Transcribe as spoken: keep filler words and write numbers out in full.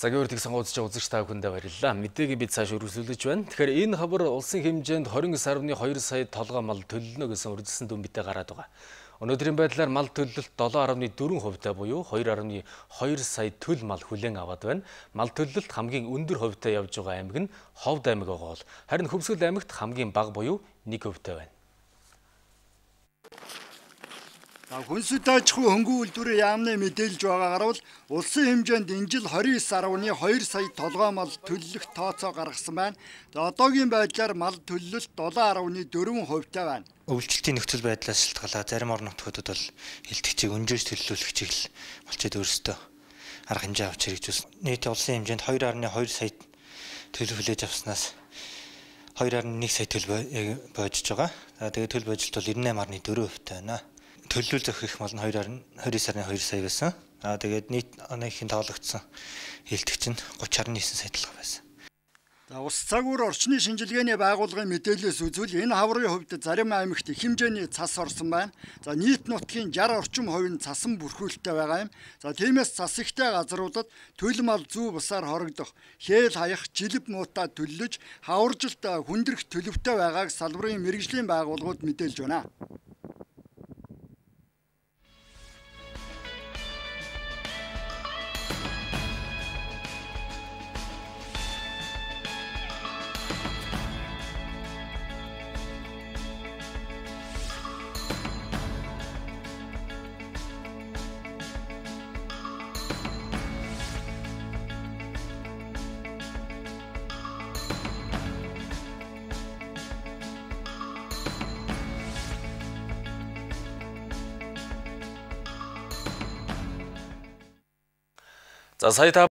Цагийн үрдийг сонгоодж байгаа үзэгч та бүхэндээ баярлалаа. Мэдээгээ бид цааш өргөжүүлж байна. Тэгэхээр энэ хабар улсын хэмжээнд двадцать девять дасмал two сая толгой мал төлөлнө гэсэн үржилсэн дүн бидээ гараад байгаа. Өнөөдрийн байдлаар мал төлөлт seven dot four хувьтай буюу two dot two сая төл мал хүлээн аваад байна. Мал төлөлт хамгийн өндөр хувьтай явж байгаа аймаг нь Ховд аймаг байгаа бол харин Хөвсгөл аймагт хамгийн бага буюу one хувьтай байна. Хүнсэд аж ахуй хөнгөн үйлдвэрийн яамны мэдээлж байгаагаар бол улсын хэмжээнд энэ жил twenty-nine point two сая толгой мал төлөлөх тооцоо гаргасан байна. За одоогийн байдлаар мал төлөлт seven point four хувьтай байна. Өвлжилтийн нөхцөл байдлаас шалтгаалаад зарим орон нутгуудад бол элтгэгчийг өнжөөж төлөвлөх чиглэл болчиход өөрсдөө арга хэмжээ авч хэрэгжүүлсэн. Нийт улсын хэмжээнд two point two сая төлөв хүлээж авснаас two point one сая төлөв боожж байгаа. За тэгээд төлөв боожлт бол ninety-eight point four хувьтай байна. Төлөвлөл зохих мал нь twenty сарын two сая байсан. Аа тэгээд нийт оныхын тоологдсон хэлтгэж нь thirty point nine сая толгой байсан. За ус цагуур орчны шинжилгээний байгууллагын мэдээлэлээс үзвэл энэ хаврын хувьд зарим аймагт их хэмжээний цас орсон байна. За нийт нутгийн sixty орчим хувь нь цасан бүрхүүлэлттэй байгаа юм. За тиймээс цас ихтэй газруудад төл мал зүү бусаар хорогдох, хээл хаях, жилб муутаа төллөж, хаваржилт хүндрэх төлөвтэй байгааг салбарын мэргэжлийн байгууллагууд мэдээлж байна. За сая та